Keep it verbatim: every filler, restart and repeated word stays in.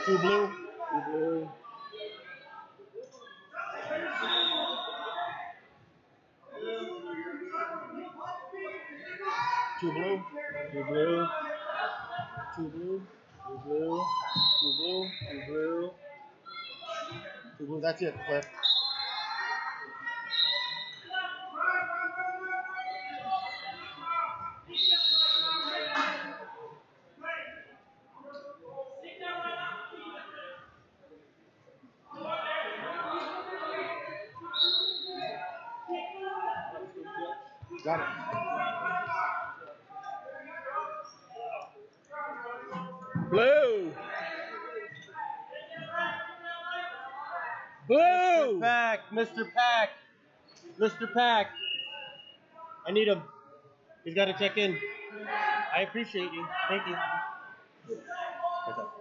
Two blue. Two blue. Two blue. Two blue. Two blue. Two blue. Two blue. Two blue. Two blue. That's it, Cliff. Got it. Blue. Blue. Mister Pack. Mister Pack. Mister Pack. I need him. He's got to check in. I appreciate you. Thank you.